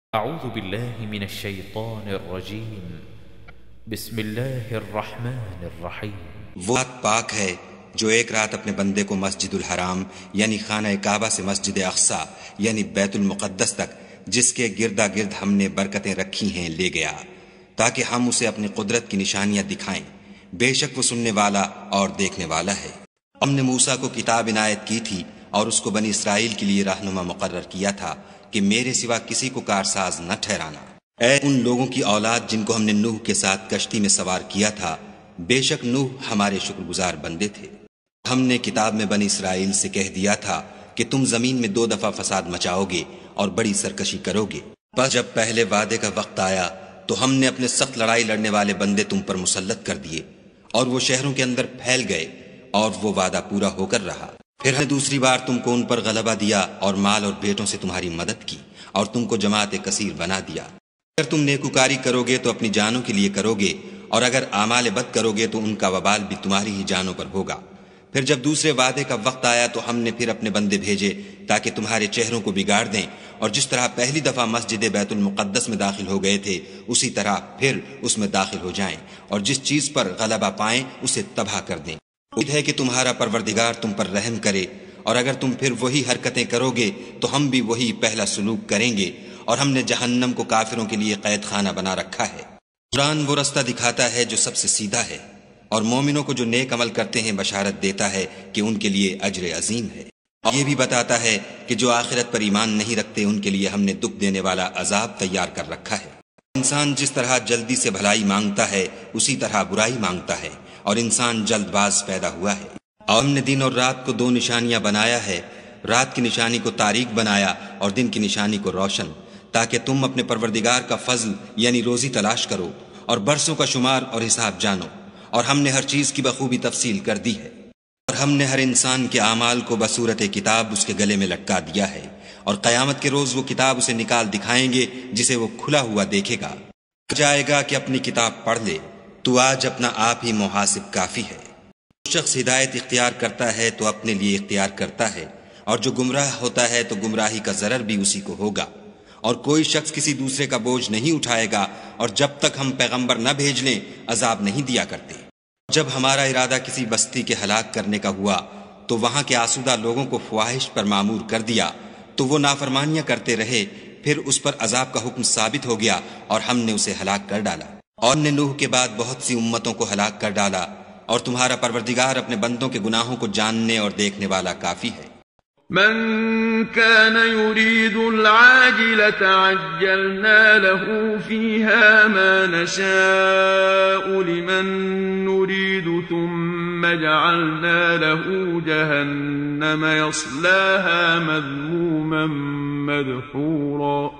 اعوذ باللہ من الشیطان الرجیم بسم اللہ الرحمن الرحیم۔ وہ ذات پاک ہے جو ایک رات اپنے بندے کو مسجد الحرام یعنی خانہ کعبہ سے مسجد اقصی یعنی بیت المقدس تک، جس کے گردا گرد ہم نے برکتیں رکھی ہیں، لے گیا تاکہ ہم اسے اپنی قدرت کی نشانیاں دکھائیں۔ بے شک وہ سننے والا اور دیکھنے والا ہے۔ ہم نے موسیٰ کو کتاب عنایت کی تھی اور اس کو بنی اسرائیل کے لیے رہنما مقرر کیا تھا کہ میرے سوا کسی کو کارساز نہ ٹھہرانا۔ اے ان لوگوں کی اولاد جن کو ہم نے نوح کے ساتھ کشتی میں سوار کیا تھا، بے شک نوح ہمارے شکر گزار بندے تھے۔ ہم نے کتاب میں بنی اسرائیل سے کہہ دیا تھا کہ تم زمین میں 2 دفعہ فساد مچاؤ گے اور بڑی سرکشی کرو گے۔ بس جب پہلے وعدے کا وقت آیا تو ہم نے اپنے سخت لڑائی لڑنے والے بندے تم پر مسلط کر دیے اور وہ شہروں کے اندر پھیل گئے اور وہ وعدہ پورا ہو کر رہا۔ پھر ہم نے دوسری بار تم کو ان پر غلبہ دیا اور مال اور بیٹوں سے تمہاری مدد کی اور تم کو جماعت کثیر بنا دیا۔ اگر تم نیکوکاری کرو گے تو اپنی جانوں کے لیے کرو گے، اور اگر اعمال بد کرو گے تو ان کا وبال بھی تمہاری ہی جانوں پر ہوگا۔ پھر جب دوسرے وعدے کا وقت آیا تو ہم نے پھر اپنے بندے بھیجے تاکہ تمہارے چہروں کو بگاڑ دیں، اور جس طرح پہلی دفعہ مسجد بیت المقدس میں داخل ہو گئے تھے اسی طرح پھر اس میں داخل ہو جائیں، اور جس چیز پر غلبہ پائیں اسے تباہ کر دیں۔ امید ہے کہ تمہارا پروردگار تم پر رحم کرے، اور اگر تم پھر وہی حرکتیں کرو گے تو ہم بھی وہی پہلا سلوک کریں گے، اور ہم نے جہنم کو کافروں کے لیے قید خانہ بنا رکھا ہے۔ قرآن وہ رستہ دکھاتا ہے جو سب سے سیدھا ہے، اور مومنوں کو جو نیک عمل کرتے ہیں بشارت دیتا ہے کہ ان کے لیے اجر عظیم ہے، اور یہ بھی بتاتا ہے کہ جو آخرت پر ایمان نہیں رکھتے ان کے لیے ہم نے دکھ دینے والا عذاب تیار کر رکھا ہے۔ انسان جس طرح جلدی سے بھلائی مانگتا ہے اسی طرح برائی مانگتا ہے، اور انسان جلد باز پیدا ہوا ہے۔ اور ہم نے دن اور رات کو 2 نشانیاں بنایا ہے، رات کی نشانی کو تاریک بنایا اور دن کی نشانی کو روشن، تاکہ تم اپنے پروردگار کا فضل یعنی روزی تلاش کرو اور برسوں کا شمار اور حساب جانو، اور ہم نے ہر چیز کی بخوبی تفصیل کر دی ہے۔ اور ہم نے ہر انسان کے اعمال کو بصورت کتاب اس کے گلے میں لٹکا دیا ہے، اور قیامت کے روز وہ کتاب اسے نکال دکھائیں گے جسے وہ کھلا ہوا دیکھے گا۔ جائے گا کہ اپنی کتاب پڑھ لے، تو آج اپنا آپ ہی محاسب کافی ہے۔ جو شخص ہدایت اختیار کرتا ہے تو اپنے لیے اختیار کرتا ہے، اور جو گمراہ ہوتا ہے تو گمراہی کا ضرر بھی اسی کو ہوگا۔ اور کوئی شخص کسی دوسرے کا بوجھ نہیں اٹھائے گا، اور جب تک ہم پیغمبر نہ بھیج لیں عذاب نہیں دیا کرتے۔ جب ہمارا ارادہ کسی بستی کے ہلاک کرنے کا ہوا تو وہاں کے آسودہ لوگوں کو فواہش پر معمور کر دیا، تو وہ نافرمانیاں کرتے رہے، پھر اس پر عذاب کا حکم ثابت ہو گیا اور ہم نے اسے ہلاک کر ڈالا۔ اور نے نوح کے بعد بہت سی امتوں کو ہلاک کر ڈالا، اور تمہارا پروردگار اپنے بندوں کے گناہوں کو جاننے اور دیکھنے والا کافی ہے۔ من كان يريد العاجلة عجلنا له فيها ما نشاء لمن نريد ثم جعلنا له جهنم يصلاها مذموما مدحورا۔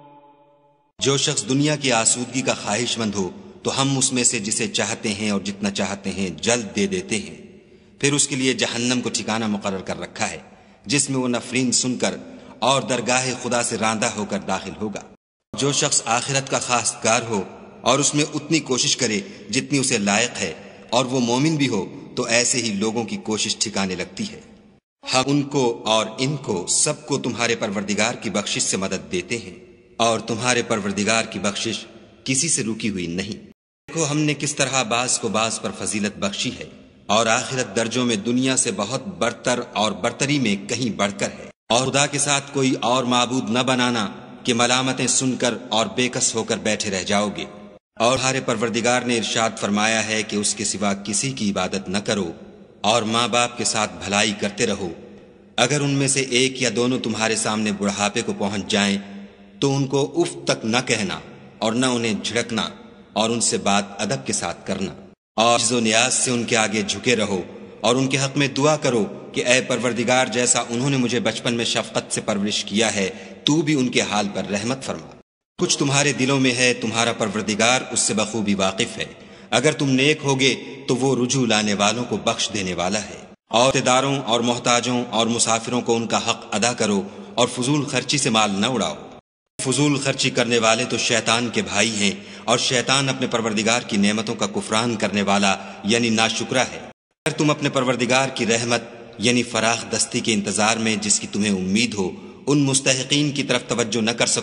جو شخص دنیا کی آسودگی کا خواہش مند ہو تو ہم اس میں سے جسے چاہتے ہیں اور جتنا چاہتے ہیں جلد دے دیتے ہیں، پھر اس کے لیے جہنم کو ٹھکانہ مقرر کر رکھا ہے جس میں وہ نفرین سن کر اور درگاہ خدا سے راندہ ہو کر داخل ہوگا۔ جو شخص آخرت کا خواستگار ہو اور اس میں اتنی کوشش کرے جتنی اسے لائق ہے، اور وہ مومن بھی ہو، تو ایسے ہی لوگوں کی کوشش ٹھکانے لگتی ہے۔ ہم ان کو اور ان کو سب کو تمہارے پروردگار کی بخشش سے مدد دیتے ہیں، اور تمہارے پروردگار کی بخشش کسی سے رکی ہوئی نہیں۔ دیکھو ہم نے کس طرح بعض کو بعض پر فضیلت بخشی ہے، اور آخرت درجوں میں دنیا سے بہت برتر اور برتری میں کہیں بڑھ کر ہے۔ اور خدا کے ساتھ کوئی اور معبود نہ بنانا کہ ملامتیں سن کر اور بے کس ہو کر بیٹھے رہ جاؤ گے۔ اور ہمارے پروردگار نے ارشاد فرمایا ہے کہ اس کے سوا کسی کی عبادت نہ کرو، اور ماں باپ کے ساتھ بھلائی کرتے رہو۔ اگر ان میں سے ایک یا دونوں تمہارے سامنے بڑھاپے کو پہنچ جائیں تو ان کو اف تک نہ کہنا اور نہ انہیں جھڑکنا، اور ان سے بات ادب کے ساتھ کرنا، اور عجز و نیاز سے ان کے آگے جھکے رہو، اور ان کے حق میں دعا کرو کہ اے پروردگار جیسا انہوں نے مجھے بچپن میں شفقت سے پرورش کیا ہے تو بھی ان کے حال پر رحمت فرما۔ کچھ تمہارے دلوں میں ہے تمہارا پروردگار اس سے بخوبی واقف ہے۔ اگر تم نیک ہوگے تو وہ رجوع لانے والوں کو بخش دینے والا ہے۔ اور عہدے داروں اور محتاجوں اور مسافروں کو ان کا حق ادا کرو، اور فضول خرچی سے مال نہ اڑاؤ۔ فضول خرچی کرنے والے تو شیطان کے بھائی ہیں، اور شیطان اپنے پروردگار کی نعمتوں کا کفران کرنے والا یعنی ناشکرا ہے۔ اگر تم اپنے پروردگار کی رحمت یعنی فراخ دستی کے انتظار میں جس کی تمہیں امید ہو ان مستحقین کی طرف توجہ نہ کر سکو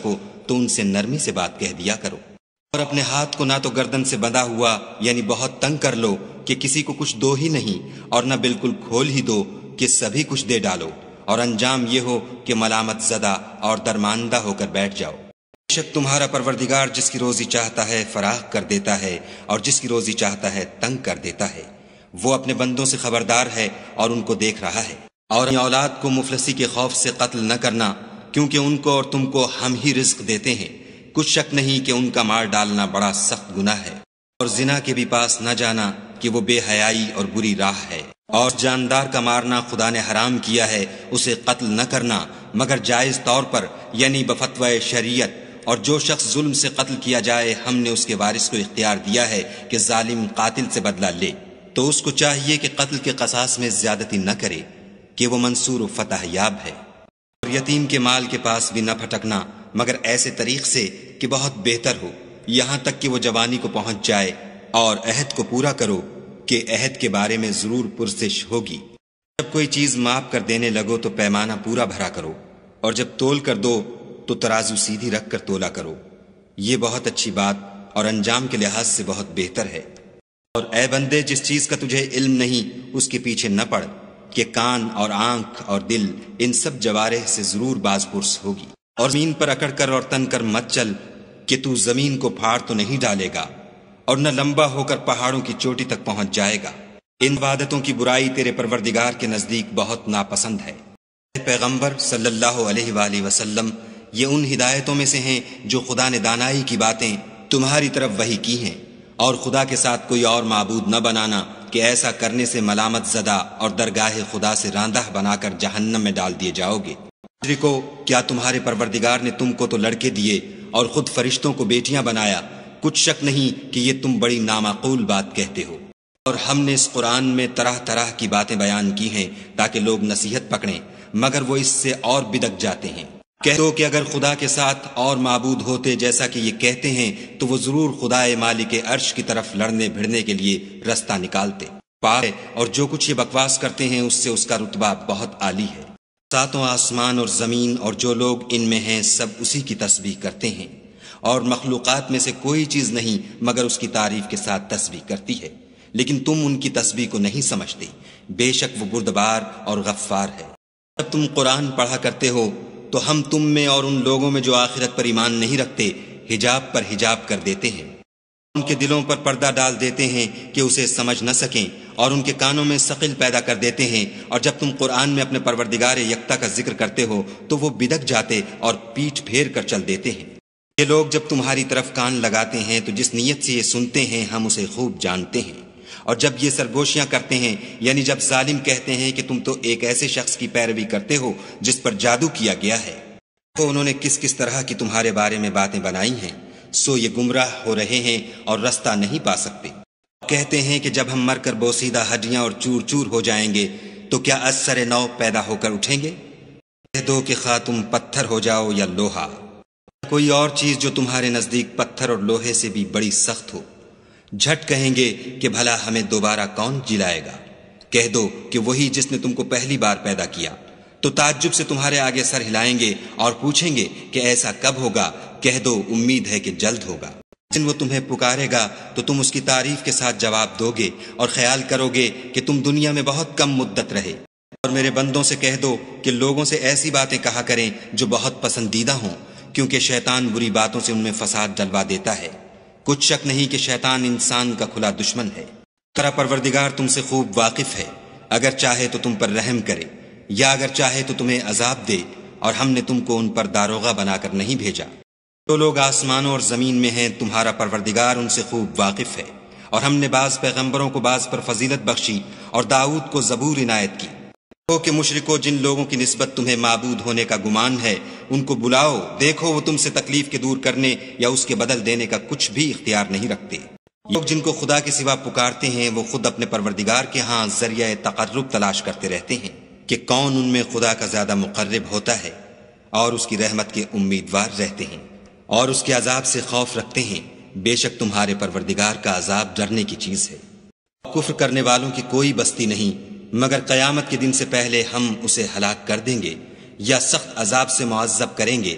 تو ان سے نرمی سے بات کہہ دیا کرو، اور اپنے ہاتھ کو نہ تو گردن سے بندھا ہوا یعنی بہت تنگ کر لو کہ کسی کو کچھ دو ہی نہیں، اور نہ بالکل کھول ہی دو کہ سبھی کچھ دے ڈالو، اور انجام یہ ہو کہ ملامت زدہ اور درماندہ ہو کر بیٹھ جاؤ۔ بے شک تمہارا پروردگار جس کی روزی چاہتا ہے فراخ کر دیتا ہے، اور جس کی روزی چاہتا ہے تنگ کر دیتا ہے۔ وہ اپنے بندوں سے خبردار ہے اور ان کو دیکھ رہا ہے۔ اور اپنی اولاد کو مفلسی کے خوف سے قتل نہ کرنا، کیونکہ ان کو اور تم کو ہم ہی رزق دیتے ہیں، کچھ شک نہیں کہ ان کا مار ڈالنا بڑا سخت گناہ ہے۔ اور زنا کے بھی پاس نہ جانا کہ وہ بے حیائی اور بری راہ ہے۔ اور جاندار کا مارنا خدا نے حرام کیا ہے، اسے قتل نہ کرنا مگر جائز طور پر یعنی بفتوی شریعت، اور جو شخص ظلم سے قتل کیا جائے ہم نے اس کے وارث کو اختیار دیا ہے کہ ظالم قاتل سے بدلہ لے، تو اس کو چاہیے کہ قتل کے قصاص میں زیادتی نہ کرے کہ وہ منصور و فتح یاب ہے۔ اور یتیم کے مال کے پاس بھی نہ پھٹکنا مگر ایسے طریق سے کہ بہت بہتر ہو، یہاں تک کہ وہ جوانی کو پہنچ جائے، اور عہد کو پورا کرو کہ عہد کے بارے میں ضرور پرسش ہوگی۔ جب کوئی چیز ماپ کر دینے لگو تو پیمانہ پورا بھرا کرو، اور جب تول کر دو تو ترازو سیدھی رکھ کر تولا کرو، یہ بہت اچھی بات اور انجام کے لحاظ سے بہت بہتر ہے۔ اور اے بندے، جس چیز کا تجھے علم نہیں اس کے پیچھے نہ پڑ کہ کان اور آنکھ اور دل ان سب جوارح سے ضرور باز پرس ہوگی۔ اور زمین پر اکڑ کر اور تن کر مت چل کہ تو زمین کو پھاڑ تو نہیں ڈالے گا، اور نہ لمبا ہو کر پہاڑوں کی چوٹی تک پہنچ جائے گا۔ ان عبادتوں کی برائی تیرے پروردگار کے نزدیک بہت ناپسند ہے۔ اے پیغمبر صلی اللہ علیہ وآلہ وسلم، یہ ان ہدایتوں میں سے ہیں جو خدا نے دانائی کی باتیں تمہاری طرف وحی کی ہیں، اور خدا کے ساتھ کوئی اور معبود نہ بنانا کہ ایسا کرنے سے ملامت زدہ اور درگاہ خدا سے راندہ بنا کر جہنم میں ڈال دیے جاؤ گے۔ مشرکو، کیا تمہارے پروردگار نے تم کو تو لڑکے دیے اور خود فرشتوں کو بیٹیاں بنایا؟ کچھ شک نہیں کہ یہ تم بڑی نامعقول بات کہتے ہو۔ اور ہم نے اس قرآن میں طرح طرح کی باتیں بیان کی ہیں تاکہ لوگ نصیحت پکڑیں، مگر وہ اس سے اور بدک جاتے ہیں۔ کہہ دو کہ اگر خدا کے ساتھ اور معبود ہوتے جیسا کہ یہ کہتے ہیں تو وہ ضرور خدائے مالک عرش کی طرف لڑنے بھڑنے کے لیے رستہ نکالتے۔ پاک ہے، اور جو کچھ یہ بکواس کرتے ہیں اس سے اس کا رتبہ بہت عالی ہے۔ ساتوں آسمان اور زمین اور جو لوگ ان میں ہیں سب اسی کی تسبیح کرتے ہیں، اور مخلوقات میں سے کوئی چیز نہیں مگر اس کی تعریف کے ساتھ تسبیح کرتی ہے، لیکن تم ان کی تسبیح کو نہیں سمجھتے۔ بے شک وہ بردبار اور غفار ہے۔ جب تم قرآن پڑھا کرتے ہو تو ہم تم میں اور ان لوگوں میں جو آخرت پر ایمان نہیں رکھتے حجاب پر حجاب کر دیتے ہیں، ان کے دلوں پر پردہ ڈال دیتے ہیں کہ اسے سمجھ نہ سکیں، اور ان کے کانوں میں ثقل پیدا کر دیتے ہیں، اور جب تم قرآن میں اپنے پروردگار یکتا کا ذکر کرتے ہو تو وہ بدک جاتے اور پیٹھ پھیر کر چل دیتے ہیں۔ یہ لوگ جب تمہاری طرف کان لگاتے ہیں تو جس نیت سے یہ سنتے ہیں ہم اسے خوب جانتے ہیں، اور جب یہ سرگوشیاں کرتے ہیں یعنی جب ظالم کہتے ہیں کہ تم تو ایک ایسے شخص کی پیروی کرتے ہو جس پر جادو کیا گیا ہے، تو انہوں نے کس کس طرح کی تمہارے بارے میں باتیں بنائی ہیں، سو یہ گمراہ ہو رہے ہیں اور رستہ نہیں پا سکتے۔ کہتے ہیں کہ جب ہم مر کر بوسیدہ ہڈیاں اور چور چور ہو جائیں گے تو کیا از سر نو پیدا ہو کر اٹھیں گے؟ کہہ دو کہ خواہ تم پتھر ہو جاؤ یا لوہا، کوئی اور چیز جو تمہارے نزدیک پتھر اور لوہے سے بھی بڑی سخت ہو، جھٹ کہیں گے کہ بھلا ہمیں دوبارہ کون جلائے گا؟ کہہ دو کہ وہی جس نے تم کو پہلی بار پیدا کیا، تو تعجب سے تمہارے آگے سر ہلائیں گے اور پوچھیں گے کہ ایسا کب ہوگا؟ کہہ دو امید ہے کہ جلد ہوگا۔ جن وہ تمہیں پکارے گا تو تم اس کی تعریف کے ساتھ جواب دو گے اور خیال کرو گے کہ تم دنیا میں بہت کم مدت رہے۔ اور میرے بندوں سے کہہ دو کہ لوگوں سے ایسی باتیں کہا کریں جو بہت پسندیدہ ہوں، کیونکہ شیطان بری باتوں سے ان میں فساد ڈلوا دیتا ہے۔ کچھ شک نہیں کہ شیطان انسان کا کھلا دشمن ہے۔ تیرا پروردگار تم سے خوب واقف ہے، اگر چاہے تو تم پر رحم کرے، یا اگر چاہے تو تمہیں عذاب دے، اور ہم نے تم کو ان پر داروغہ بنا کر نہیں بھیجا۔ جو لوگ آسمانوں اور زمین میں ہیں تمہارا پروردگار ان سے خوب واقف ہے، اور ہم نے بعض پیغمبروں کو بعض پر فضیلت بخشی اور داؤد کو زبور عنایت کی۔ تو کہ مشرکو، جن لوگوں کی نسبت تمہیں معبود ہونے کا گمان ہے ان کو بلاؤ، دیکھو وہ تم سے تکلیف کے دور کرنے یا اس کے بدل دینے کا کچھ بھی اختیار نہیں رکھتے۔ لوگ جن کو خدا کے سوا پکارتے ہیں وہ خود اپنے پروردگار کے ہاں ذریعہ تقرب تلاش کرتے رہتے ہیں کہ کون ان میں خدا کا زیادہ مقرب ہوتا ہے، اور اس کی رحمت کے امیدوار رہتے ہیں اور اس کے عذاب سے خوف رکھتے ہیں۔ بے شک تمہارے پروردگار کا عذاب ڈرنے کی چیز ہے۔ کفر کرنے والوں کی کوئی بستی نہیں مگر قیامت کے دن سے پہلے ہم اسے ہلاک کر دیں گے یا سخت عذاب سے معذب کریں گے،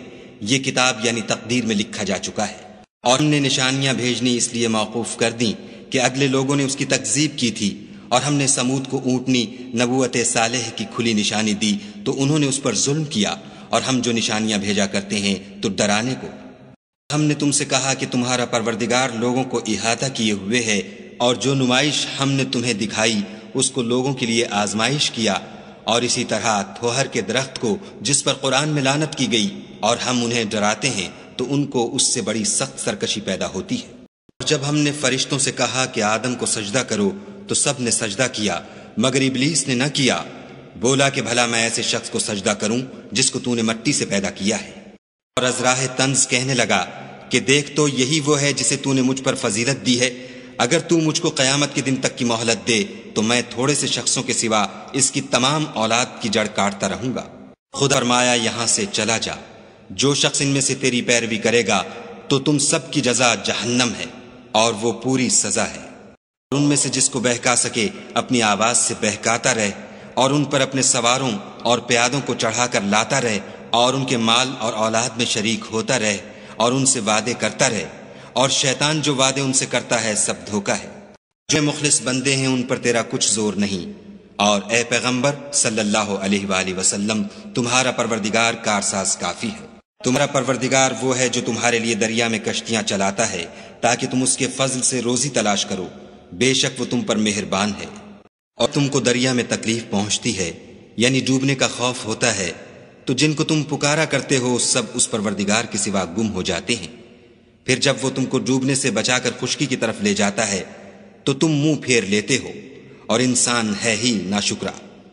یہ کتاب یعنی تقدیر میں لکھا جا چکا ہے، اور ہم نے نشانیاں بھیجنی اس لیے موقوف کر دیں کہ اگلے لوگوں نے اس کی تکذیب کی تھی، اور ہم نے سمود کو اونٹنی نبوت صالح کی کھلی نشانی دی تو انہوں نے اس پر ظلم کیا، اور ہم جو نشانیاں بھیجا کرتے ہیں تو ڈرانے کو۔ ہم نے تم سے کہا کہ تمہارا پروردگار لوگوں کو احاطہ کیے ہوئے ہے، اور جو نمائش ہم نے تمہیں دکھائی اس کو لوگوں کے لیے آزمائش کیا، اور اسی طرح تھوہر کے درخت کو جس پر قرآن میں لعنت کی گئی، اور ہم انہیں ڈراتے ہیں تو ان کو اس سے بڑی سخت سرکشی پیدا ہوتی ہے۔ اور جب ہم نے فرشتوں سے کہا کہ آدم کو سجدہ کرو تو سب نے سجدہ کیا مگر ابلیس نے نہ کیا، بولا کہ بھلا میں ایسے شخص کو سجدہ کروں جس کو تو نے مٹی سے پیدا کیا ہے۔ اور از راہ طنز کہنے لگا کہ دیکھ تو یہی وہ ہے جسے تو نے مجھ پر فضیلت دی ہے، اگر تو مجھ کو قیامت کے دن تک کی مہلت دے تو میں تھوڑے سے شخصوں کے سوا اس کی تمام اولاد کی جڑ کاٹتا رہوں گا۔ خدا فرمایا یہاں سے چلا جا، جو شخص ان میں سے تیری پیروی کرے گا تو تم سب کی جزا جہنم ہے، اور وہ پوری سزا ہے۔ اور ان میں سے جس کو بہکا سکے اپنی آواز سے بہکاتا رہے، اور ان پر اپنے سواروں اور پیادوں کو چڑھا کر لاتا رہے، اور ان کے مال اور اولاد میں شریک ہوتا رہے، اور ان سے وعدے کرتا رہے، اور شیطان جو وعدے ان سے کرتا ہے سب دھوکا ہے۔ جو مخلص بندے ہیں ان پر تیرا کچھ زور نہیں، اور اے پیغمبر صلی اللہ علیہ وآلہ وسلم تمہارا پروردگار کارساز کافی ہے۔ تمہارا پروردگار وہ ہے جو تمہارے لیے دریا میں کشتیاں چلاتا ہے تاکہ تم اس کے فضل سے روزی تلاش کرو، بے شک وہ تم پر مہربان ہے۔ اور تم کو دریا میں تکلیف پہنچتی ہے یعنی ڈوبنے کا خوف ہوتا ہے تو جن کو تم پکارا کرتے ہو سب اس پروردگار کے سوا گم ہو جاتے ہیں، پھر جب وہ تم کو ڈوبنے سے بچا کر خشکی کی طرف لے جاتا ہے تو تم منہ پھیر لیتے ہو، اور انسان ہے ہی ناشکرا۔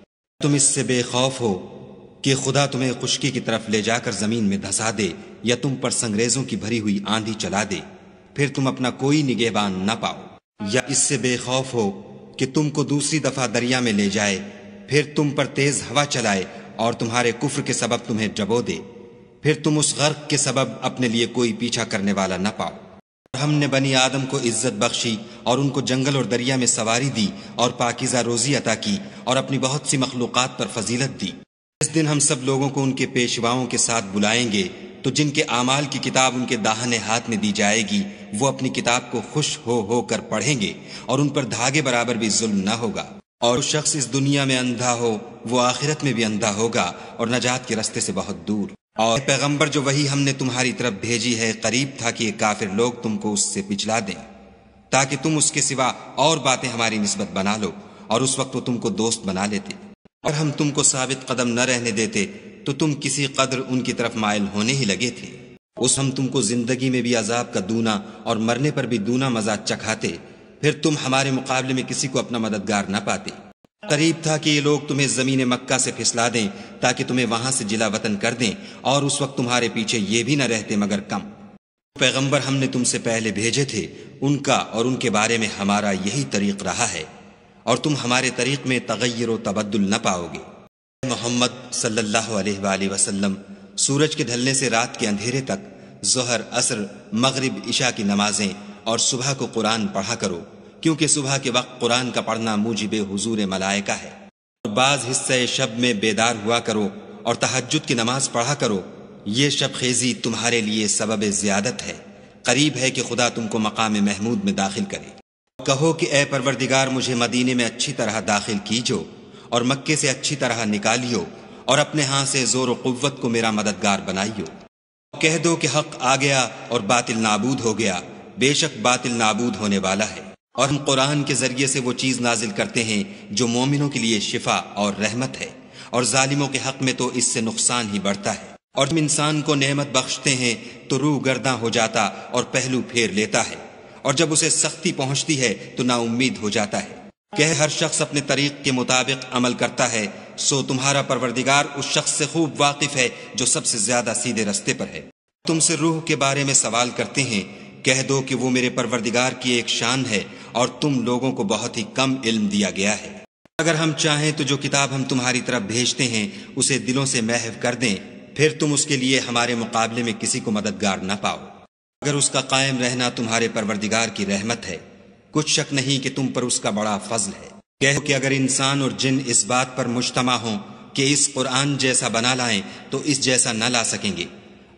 تم اس سے بے خوف ہو کہ خدا تمہیں خشکی کی طرف لے جا کر زمین میں دھسا دے یا تم پر سنگریزوں کی بھری ہوئی آندھی چلا دے، پھر تم اپنا کوئی نگہبان نہ پاؤ، یا اس سے بے خوف ہو کہ تم کو دوسری دفعہ دریا میں لے جائے، پھر تم پر تیز ہوا چلائے اور تمہارے کفر کے سبب تمہیں ڈبو دے، پھر تم اس غرق کے سبب اپنے لیے کوئی پیچھا کرنے والا نہ پاؤ۔ اور ہم نے بنی آدم کو عزت بخشی اور ان کو جنگل اور دریا میں سواری دی اور پاکیزہ روزی عطا کی اور اپنی بہت سی مخلوقات پر فضیلت دی۔ اس دن ہم سب لوگوں کو ان کے پیشواؤں کے ساتھ بلائیں گے تو جن کے اعمال کی کتاب ان کے داہنے ہاتھ میں دی جائے گی وہ اپنی کتاب کو خوش ہو کر پڑھیں گے، اور ان پر دھاگے برابر بھی ظلم نہ ہوگا۔ اور جو شخص اس دنیا میں اندھا ہو وہ آخرت میں بھی اندھا ہوگا اور نجات کے راستے سے بہت دور۔ اور پیغمبر جو وہی ہم نے تمہاری طرف بھیجی ہے قریب تھا کہ یہ کافر لوگ تم کو اس سے پچھلا دیں تاکہ تم اس کے سوا اور باتیں ہماری نسبت بنا لو، اور اس وقت وہ تم کو دوست بنا لیتے، اور ہم تم کو ثابت قدم نہ رہنے دیتے تو تم کسی قدر ان کی طرف مائل ہونے ہی لگے تھے۔ اس ہم تم کو زندگی میں بھی عذاب کا دونا اور مرنے پر بھی دونا مزہ چکھاتے، پھر تم ہمارے مقابلے میں کسی کو اپنا مددگار نہ پاتے۔ قریب تھا کہ یہ لوگ تمہیں زمین مکہ سے پھسلا دیں تاکہ تمہیں وہاں سے جلا وطن کر دیں، اور اس وقت تمہارے پیچھے یہ بھی نہ رہتے مگر کم۔ پیغمبر ہم نے تم سے پہلے بھیجے تھے ان کا اور ان کے بارے میں ہمارا یہی طریق رہا ہے، اور تم ہمارے طریق میں تغیر و تبدل نہ پاؤ گے۔ محمد صلی اللہ علیہ وآلہ وسلم سورج کے ڈھلنے سے رات کے اندھیرے تک ظہر، عصر، مغرب، عشاء کی نمازیں اور صبح کو قرآن پڑھا کرو، کیونکہ صبح کے وقت قرآن کا پڑھنا موجب حضور ملائکہ ہے۔ اور بعض حصہ شب میں بیدار ہوا کرو اور تہجد کی نماز پڑھا کرو، یہ شب خیزی تمہارے لیے سبب زیادت ہے، قریب ہے کہ خدا تم کو مقام محمود میں داخل کرے۔ کہو کہ اے پروردگار مجھے مدینے میں اچھی طرح داخل کیجو اور مکے سے اچھی طرح نکالیو، اور اپنے ہاں سے زور و قوت کو میرا مددگار بنائیو۔ کہہ دو کہ حق آ گیا اور باطل نابود ہو گیا، بے شک باطل نابود ہونے والا ہے۔ اور ہم قرآن کے ذریعے سے وہ چیز نازل کرتے ہیں جو مومنوں کے لیے شفا اور رحمت ہے، اور ظالموں کے حق میں تو اس سے نقصان ہی بڑھتا ہے۔ اور جب انسان کو نعمت بخشتے ہیں تو روح گرداں ہو جاتا اور پہلو پھیر لیتا ہے، اور جب اسے سختی پہنچتی ہے تو نا امید ہو جاتا ہے۔ کہ ہر شخص اپنے طریق کے مطابق عمل کرتا ہے، سو تمہارا پروردگار اس شخص سے خوب واقف ہے جو سب سے زیادہ سیدھے رستے پر ہے۔ تم سے روح کے بارے میں سوال کرتے ہیں، کہہ دو کہ وہ میرے پروردگار کی ایک شان ہے اور تم لوگوں کو بہت ہی کم علم دیا گیا ہے۔ اگر ہم چاہیں تو جو کتاب ہم تمہاری طرف بھیجتے ہیں اسے دلوں سے محو کر دیں، پھر تم اس کے لیے ہمارے مقابلے میں کسی کو مددگار نہ پاؤ، اگر اس کا قائم رہنا تمہارے پروردگار کی رحمت ہے، کچھ شک نہیں کہ تم پر اس کا بڑا فضل ہے۔ کہو کہ اگر انسان اور جن اس بات پر مجتمع ہوں کہ اس قرآن جیسا بنا لائیں تو اس جیسا نہ لا سکیں گے،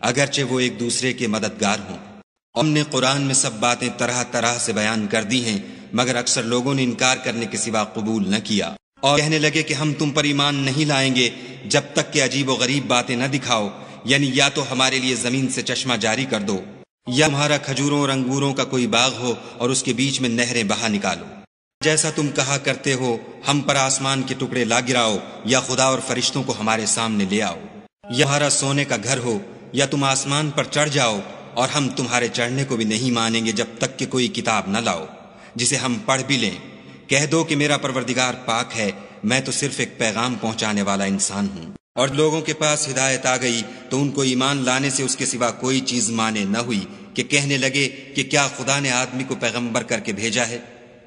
اگرچہ وہ ایک دوسرے کے مددگار ہوں۔ ہم نے قرآن میں سب باتیں طرح طرح سے بیان کر دی ہیں، مگر اکثر لوگوں نے انکار کرنے کے سوا قبول نہ کیا، اور کہنے لگے کہ ہم تم پر ایمان نہیں لائیں گے جب تک کہ عجیب و غریب باتیں نہ دکھاؤ، یعنی یا تو ہمارے لیے زمین سے چشمہ جاری کر دو، یا تمہارا کھجوروں اور انگوروں کا کوئی باغ ہو اور اس کے بیچ میں نہریں بہا نکالو، جیسا تم کہا کرتے ہو، ہم پر آسمان کے ٹکڑے لا گراؤ، یا خدا اور فرشتوں کو ہمارے سامنے لے آؤ، یا ہمارا سونے کا گھر ہو، یا تم آسمان پر چڑھ جاؤ، اور ہم تمہارے چڑھنے کو بھی نہیں مانیں گے جب تک کہ کوئی کتاب نہ لاؤ جسے ہم پڑھ بھی لیں۔ کہہ دو کہ میرا پروردگار پاک ہے، میں تو صرف ایک پیغام پہنچانے والا انسان ہوں، اور لوگوں کے پاس ہدایت آ گئی تو ان کو ایمان لانے سے اس کے سوا کوئی چیز مانے نہ ہوئی کہ کہنے لگے کہ کیا خدا نے آدمی کو پیغمبر کر کے بھیجا ہے؟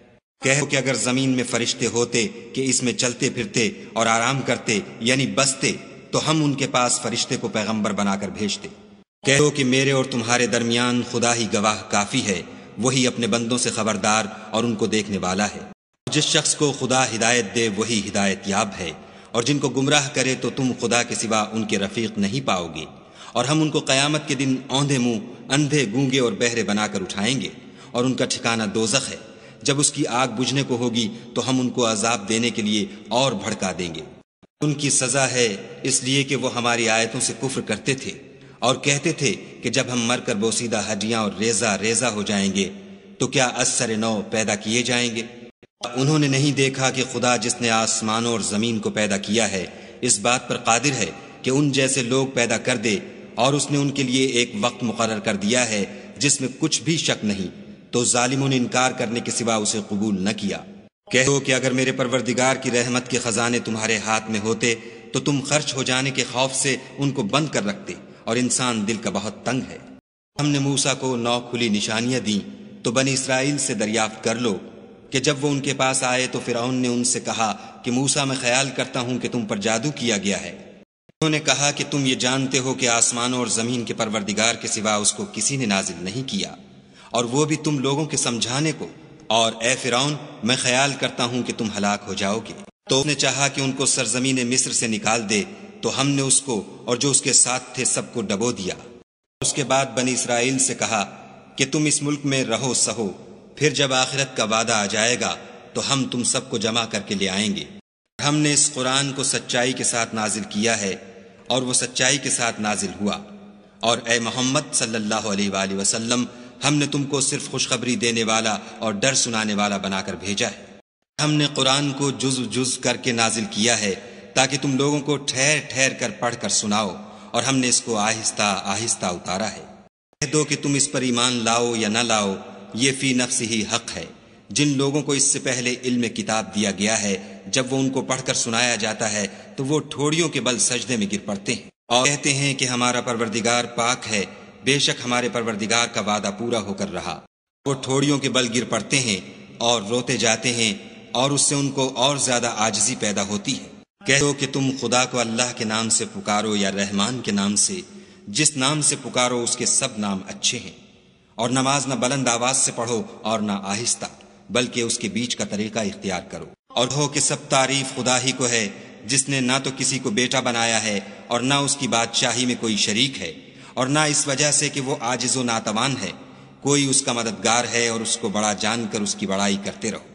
کہو کہ اگر زمین میں فرشتے ہوتے کہ اس میں چلتے پھرتے اور آرام کرتے یعنی بستے، تو ہم ان کے پاس فرشتے کو پیغمبر بنا کر بھیجتے۔ کہو کہ میرے اور تمہارے درمیان خدا ہی گواہ کافی ہے، وہی اپنے بندوں سے خبردار اور ان کو دیکھنے والا ہے۔ جس شخص کو خدا ہدایت دے وہی ہدایت یاب ہے، اور جن کو گمراہ کرے تو تم خدا کے سوا ان کے رفیق نہیں پاؤ گے، اور ہم ان کو قیامت کے دن اوندھے منہ، اندھے، گونگے اور بہرے بنا کر اٹھائیں گے، اور ان کا ٹھکانہ دوزخ ہے۔ جب اس کی آگ بجھنے کو ہوگی تو ہم ان کو عذاب دینے کے لیے اور بھڑکا دیں گے۔ ان کی سزا ہے اس لیے کہ وہ ہماری آیتوں سے کفر کرتے تھے اور کہتے تھے کہ جب ہم مر کر بوسیدہ ہڈیاں اور ریزہ ریزہ ہو جائیں گے تو کیا از سر نو پیدا کیے جائیں گے؟ انہوں نے نہیں دیکھا کہ خدا جس نے آسمانوں اور زمین کو پیدا کیا ہے اس بات پر قادر ہے کہ ان جیسے لوگ پیدا کر دے، اور اس نے ان کے لیے ایک وقت مقرر کر دیا ہے جس میں کچھ بھی شک نہیں، تو ظالموں نے انکار کرنے کے سوا اسے قبول نہ کیا۔ کہو کہ اگر میرے پروردگار کی رحمت کے خزانے تمہارے ہاتھ میں ہوتے تو تم خرچ ہو جانے کے خوف سے ان کو بند کر رکھتے، اور انسان دل کا بہت تنگ ہے۔ ہم نے موسیٰ کو 9 کھلی نشانیاں دیں تو بنی اسرائیل سے دریافت کر لو کہ جب وہ ان کے پاس آئے تو فرعون نے ان سے کہا کہ موسیٰ میں خیال کرتا ہوں کہ تم پر جادو کیا گیا ہے۔ انہوں نے کہا کہ تم یہ جانتے ہو کہ آسمانوں اور زمین کے پروردگار کے سوا اس کو کسی نے نازل نہیں کیا، اور وہ بھی تم لوگوں کے سمجھانے کو، اور اے فرعون میں خیال کرتا ہوں کہ تم ہلاک ہو جاؤ گے۔ تو اس نے چاہا کہ ان کو سرزمین مصر سے نکال دے، تو ہم نے اس کو اور جو اس کے ساتھ تھے سب کو ڈبو دیا۔ اس کے بعد بنی اسرائیل سے کہا کہ تم اس ملک میں رہو سہو، پھر جب آخرت کا وعدہ آ جائے گا تو ہم تم سب کو جمع کر کے لے آئیں گے۔ ہم نے اس قرآن کو سچائی کے ساتھ نازل کیا ہے، اور وہ سچائی کے ساتھ نازل ہوا، اور اے محمد صلی اللہ علیہ وآلہ وسلم ہم نے تم کو صرف خوشخبری دینے والا اور ڈر سنانے والا بنا کر بھیجا ہے۔ ہم نے قرآن کو جز جز کر کے نازل کیا ہے تاکہ تم لوگوں کو ٹھہر ٹھہر کر پڑھ کر سناؤ، اور ہم نے اس کو آہستہ آہستہ اتارا ہے۔ کہہ دو کہ تم اس پر ایمان لاؤ یا نہ لاؤ، یہ فی نفس ہی حق ہے۔ جن لوگوں کو اس سے پہلے علم کتاب دیا گیا ہے، جب وہ ان کو پڑھ کر سنایا جاتا ہے تو وہ ٹھوڑیوں کے بل سجدے میں گر پڑتے ہیں اور کہتے ہیں کہ ہمارا پروردگار پاک ہے، بے شک ہمارے پروردگار کا وعدہ پورا ہو کر رہا۔ وہ ٹھوڑیوں کے بل گر پڑتے ہیں اور روتے جاتے ہیں، اور اس سے ان کو اور زیادہ عاجزی پیدا ہوتی ہے۔ کہہ دو کہ تم خدا کو اللہ کے نام سے پکارو یا رحمان کے نام سے، جس نام سے پکارو اس کے سب نام اچھے ہیں، اور نماز نہ بلند آواز سے پڑھو اور نہ آہستہ، بلکہ اس کے بیچ کا طریقہ اختیار کرو، اور ہو کہ سب تعریف خدا ہی کو ہے، جس نے نہ تو کسی کو بیٹا بنایا ہے اور نہ اس کی بادشاہی میں کوئی شریک ہے، اور نہ اس وجہ سے کہ وہ عاجز و ناتوان ہے، کوئی اس کا مددگار ہے، اور اس کو بڑا جان کر اس کی بڑائی کرتے رہو۔